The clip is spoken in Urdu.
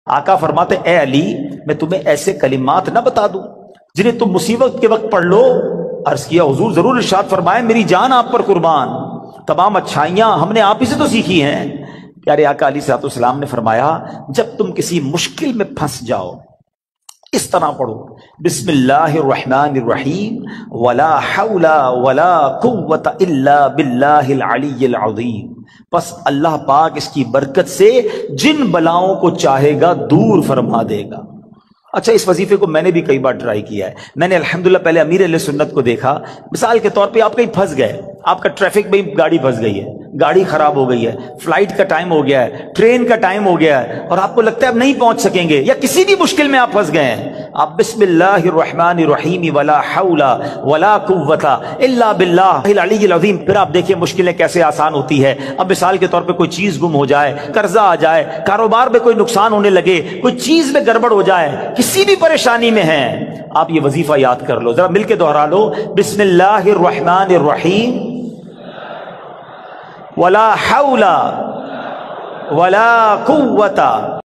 آقا فرماتے اے علی میں تمہیں ایسے کلمات نہ بتا دوں جنہیں تم مصیبت کے وقت پڑھ لو؟ عرض کیا حضور ضرور، ارشاد فرمائے میری جان آپ پر قربان، تمام اچھائیاں ہم نے آپ ہی سے تو سیکھی ہیں۔ پیارے آقا علیہ الصلوۃ والسلام نے فرمایا جب تم کسی مشکل میں پھنس جاؤ اس طرح پڑھو بسم اللہ الرحمن الرحیم ولا حول ولا قوت الا باللہ العلی العظیم، بس اللہ پاک اس کی برکت سے جن بلاؤں کو چاہے گا دور فرما دے گا۔ اچھا اس وظیفے کو میں نے بھی کئی بار ٹرائی کیا ہے۔ میں نے الحمدللہ پہلے امیر اہل سنت کو دیکھا، مثال کے طور پہ آپ کہیں پھنس گئے، آپ کا ٹریفک میں گاڑی پھنس گئی ہے، گاڑی خراب ہو گئی ہے، فلائٹ کا ٹائم ہو گیا ہے، ٹرین کا ٹائم ہو گیا ہے اور آپ کو لگتا ہے اب نہیں پہنچ سکیں گے، یا کسی بھی مشکل میں آپ پھنس گئے ہیں، آپ بسم اللہ الرحمن الرحیم ولا حول ولا قوت الا باللہ العلی العظیم، پھر آپ دیکھیں مشکلیں کیسے آسان ہوتی ہے۔ اب مثال کے طور پہ کوئی چیز گم ہو جائے، قرضہ آ جائے، کاروبار میں کوئی نقصان ہونے لگے، کوئی چیز میں گڑبڑ ہو جائے، کسی بھی پریشانی میں ہیں، آپ یہ وظیفہ یاد کر لو، ذرا مل کے دوہرا لو بسم اللہ الرحمن الرحیم ولا حول ولا قوت